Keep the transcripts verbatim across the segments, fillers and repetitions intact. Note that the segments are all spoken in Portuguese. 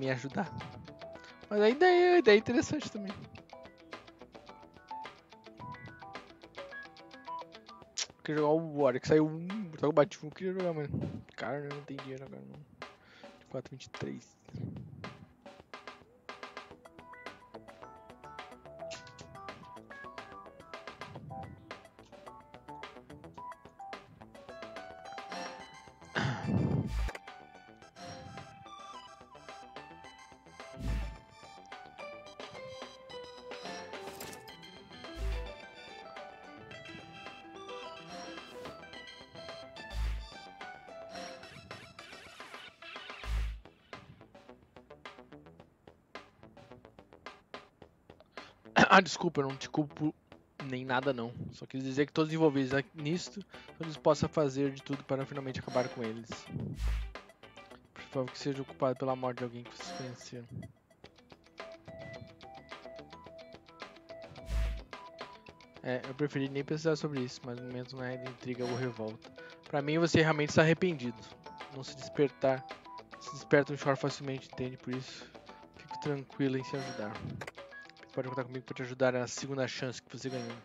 ninguém ajudar. Mas a ideia, a ideia é interessante também. Eu queria jogar o War, que saiu um, só eu bati um, eu queria jogar, mano. Cara, eu não tenho dinheiro agora não. vinte e quatro, vinte e três. Ah, desculpa, eu não te culpo nem nada não. Só quis dizer que todos envolvidos nisto, todos possam fazer de tudo para finalmente acabar com eles. Por favor, que seja ocupado pela morte de alguém que vocês conheceram. É, eu preferi nem pensar sobre isso, mas no momento não é de intriga ou revolta. Pra mim, você realmente está arrependido. Não se despertar. Se desperta um choro facilmente, entende? Por isso, fico tranquilo em se ajudar. Pode contar comigo para te ajudar na segunda chance que você ganhou.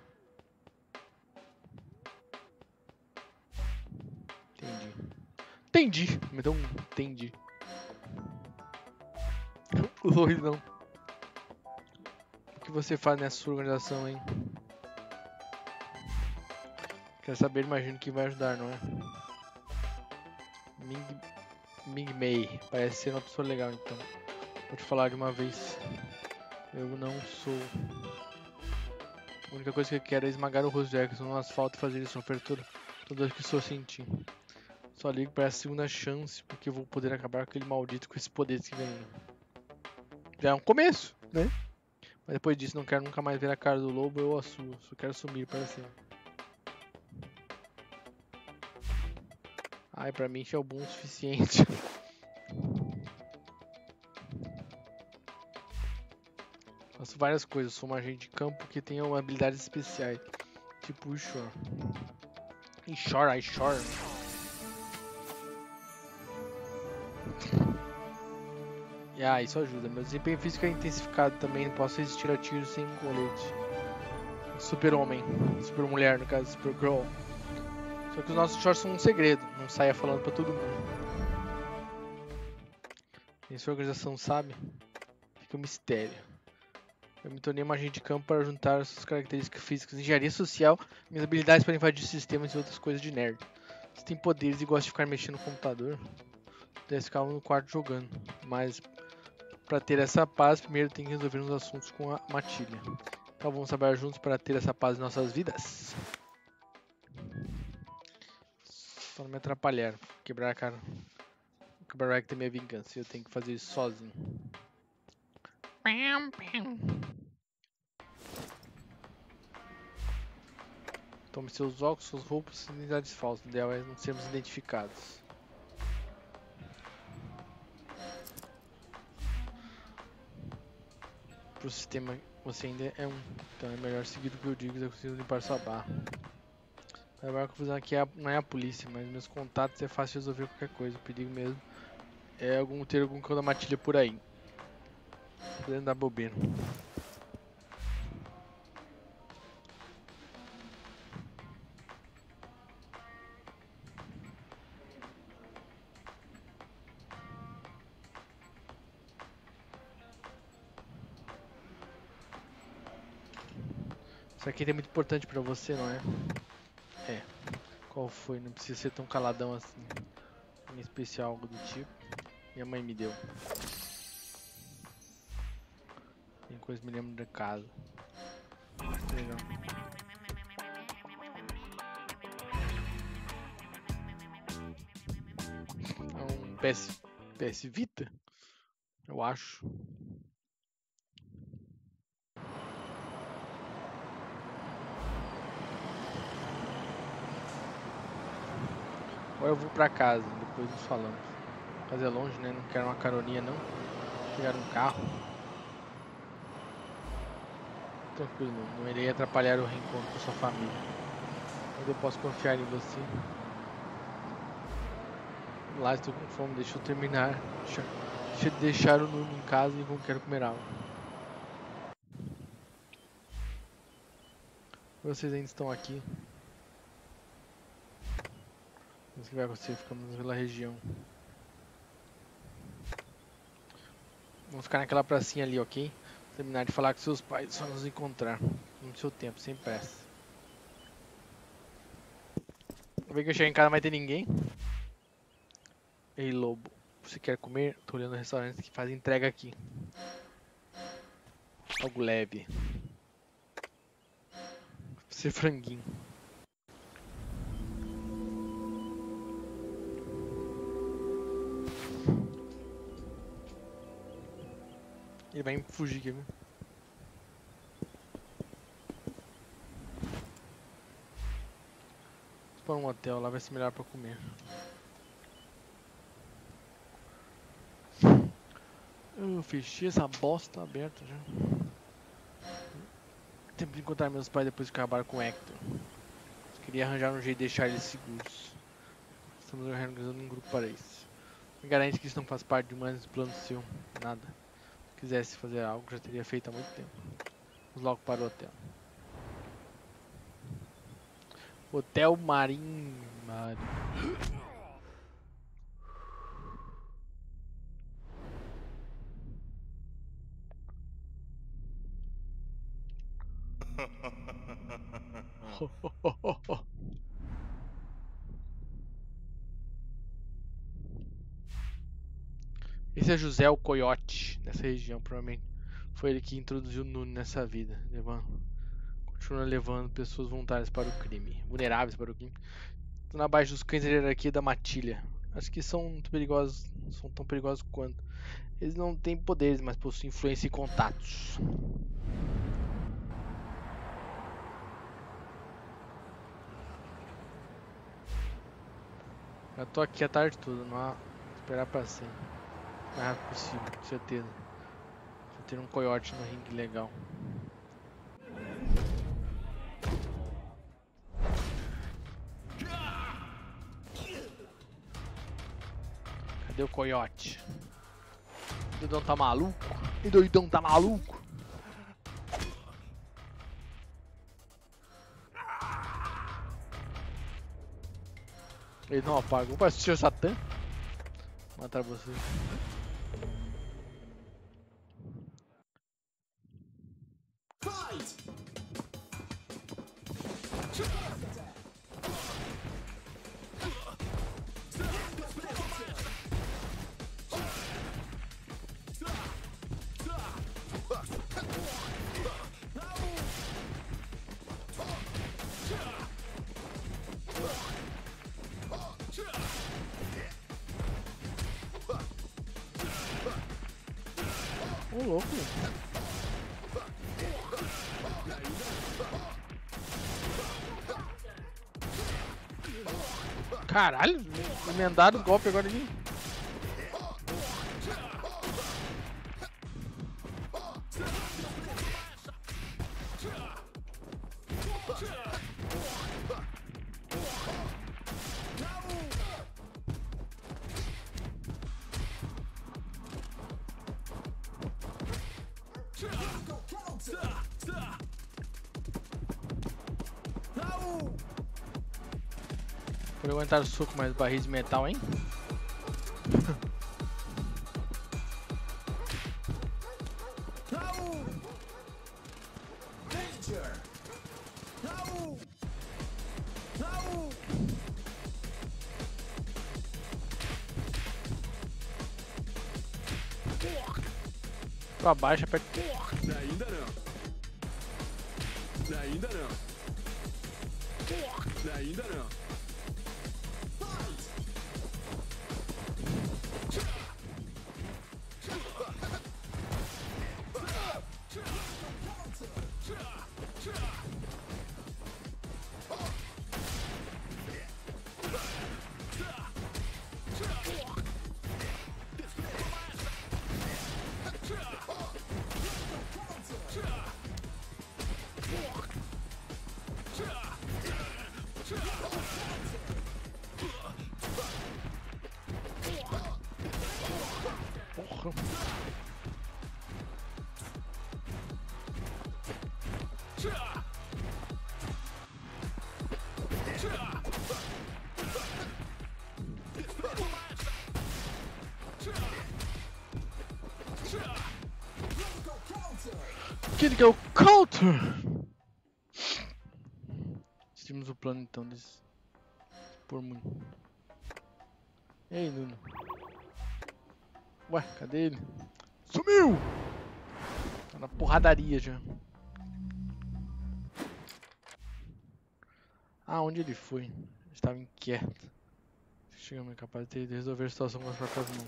Entendi. Entendi. Me dá um entendi. O Lois não. O que você faz nessa sua organização, hein? Quer saber? Imagino que vai ajudar, não é? Ming... Ming Mei. Parece ser uma pessoa legal, então. Vou te falar de uma vez. Eu não sou... A única coisa que eu quero é esmagar o rosto de Jackson no asfalto e fazer ele sofrer toda, toda vez que estou sentindo. Só ligo para a segunda chance, porque eu vou poder acabar com aquele maldito com esses poderes que ganhei. Já é um começo, né? Mas depois disso não quero nunca mais ver a cara do lobo ou a sua. Só quero sumir para sempre. Ai, pra mim isso é bom o suficiente. Faço várias coisas, sou um agente de campo que tem habilidades especiais. Tipo o Shore. E Shore, I Shore. E ah, isso ajuda. Meu desempenho físico é intensificado também. Não posso resistir a tiros sem colete. Super homem. Super mulher, no caso, Super Girl. Só que os nossos shorts são um segredo. Não saia falando pra todo mundo. Nem sua organização sabe. Fica um mistério. Eu me tornei um agente de campo para juntar suas características físicas, engenharia social, minhas habilidades para invadir sistemas e outras coisas de nerd. Você tem poderes e gosta de ficar mexendo no computador? Deve ficar no quarto jogando. Mas para ter essa paz, primeiro tem que resolver uns assuntos com a Matilha. Então vamos trabalhar juntos para ter essa paz em nossas vidas? Só não me atrapalhar. Quebrar a cara. Quebrar a que tem minha vingança. Eu tenho que fazer isso sozinho. Tome seus óculos, suas roupas e identidades falsas. O ideal é não sermos identificados. Pro sistema você ainda é um. Então é melhor seguir do que eu digo, eu consigo limpar sua barra. A maior confusão aqui é a, não é a polícia, mas meus contatos é fácil de resolver qualquer coisa. O perigo mesmo é algum, ter algum cão da matilha por aí. Podendo dar bobeira. Isso aqui é muito importante pra você, não é? É. Qual foi? Não precisa ser tão caladão assim. Em especial algo do tipo. Minha mãe me deu. Tem coisa que me lembro da casa. Legal. É um P S, P S Vita? Eu acho. Ou eu vou pra casa, depois nos falamos. Casa é longe, né? Não quero uma caroninha não. Pegar um carro. Tranquilo, não irei atrapalhar o reencontro com sua família. Mas eu posso confiar em você. Lá estou com fome, deixa eu terminar. Deixa de deixar o Nuno em casa e quero comer água. Vocês ainda estão aqui. O que vai acontecer? Ficamos pela região. Vamos ficar naquela pracinha ali, ok? Terminar de falar com seus pais, só nos encontrar. No seu tempo, sem pressa. Vou ver que eu chegar em casa não vai ter ninguém. Ei, lobo. Você quer comer? Tô olhando restaurantes que fazem entrega aqui. Algo leve. Você franguinho. Ele vai fugir aqui, viu? Para um hotel, lá vai ser melhor pra comer. Eu fechei essa bosta aberta já. Tempo de encontrar meus pais depois que acabaram com o Hector. Queria arranjar um jeito de deixar eles seguros. Estamos organizando um grupo para isso. Me garante que isso não faz parte de mais plano seu. Nada. Se quisesse fazer algo, já teria feito há muito tempo. Vamos logo para o hotel. Hotel Marim... Marim. Esse é José o Coiote, nessa região, provavelmente. Foi ele que introduziu o Nuno nessa vida. Levando, continua levando pessoas voluntárias para o crime. Vulneráveis para o crime. Estão abaixo dos cães da hierarquia da matilha. Acho que são muito perigosos. São tão perigosos quanto. Eles não têm poderes, mas possuem influência e contatos. Eu tô aqui a tarde toda, não há esperar pra sempre. O mais rápido possível, com certeza. Vou ter um coiote no ringue legal. Cadê o coiote? O doidão tá maluco? E doidão tá maluco? Ele não apagou. Vai assistir o Satã? Vou matar você. Ô, louco. Caralho, emendaram o golpe agora ali. Vou aguentar o soco mais barril de metal, hein? Pra baixo, aperta. Ainda não. Ainda não. Ainda não. Aquele que é o counter! Seguimos o plano então desse. Por muito. Ei, Nuno. Ué, cadê ele? Sumiu! Tá na porradaria já. Ah, onde ele foi? Estava inquieto. Chegamos incapaz de resolver a situação com as próprias mãos.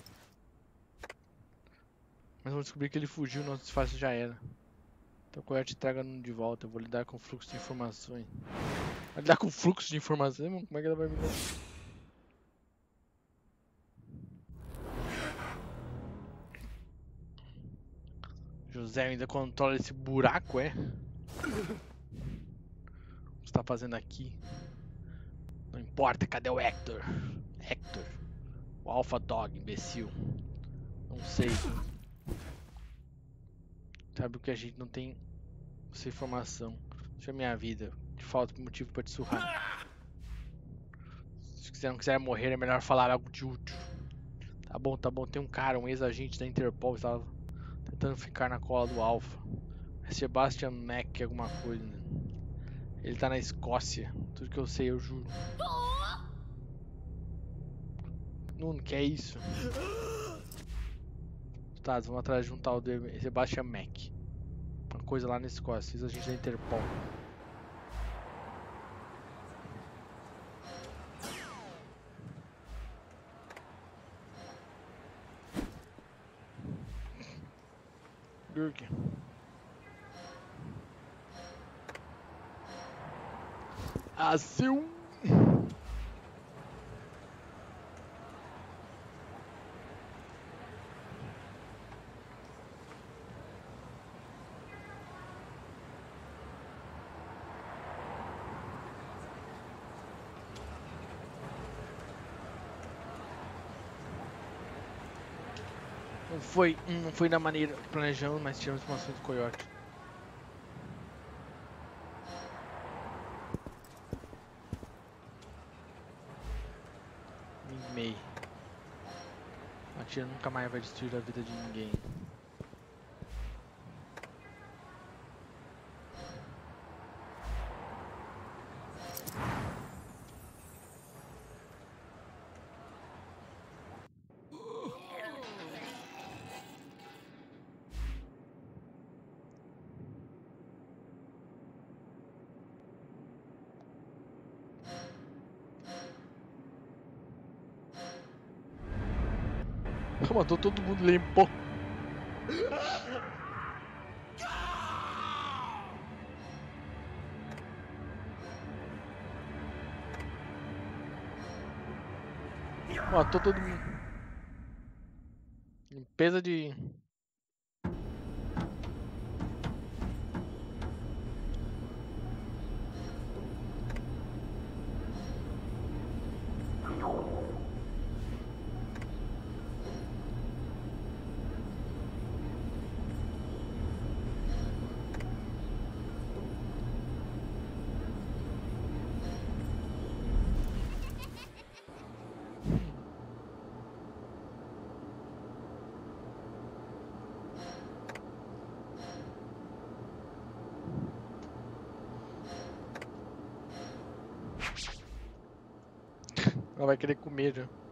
Mas vamos descobrir que ele fugiu e nosso disfarce já era. Então o Coyote traga Nuno de volta. Eu vou lidar com o fluxo de informações. Vai lidar com o fluxo de informações? Mano, como é que ela vai me dar? José ainda controla esse buraco, é? O que você tá fazendo aqui? Não importa, cadê o Hector? Hector. O Alpha Dog, imbecil. Não sei. Sabe o que a gente não tem essa informação. Deixa a minha vida. Te falta motivo pra te surrar. Se quiser, não quiser morrer, é melhor falar algo de útil. Tá bom, tá bom. Tem um cara, um ex-agente da Interpol, estava tentando ficar na cola do Alpha. É Sebastian Mac, alguma coisa. Né? Ele tá na Escócia. Tudo que eu sei, eu juro. Nuno, que é isso? Tá, vamos atrás de um tal de Sebastian Mac. Uma coisa lá na Escócia. Ex-agente da Interpol. Gurk. Assim. Não foi, não foi da maneira que planejamos, mas tivemos informações do Coyote. Ming-Mei. A tia nunca mais vai destruir a vida de ninguém. Matou todo mundo, limpou. Matou todo mundo. Limpeza de... Ela vai querer comer já.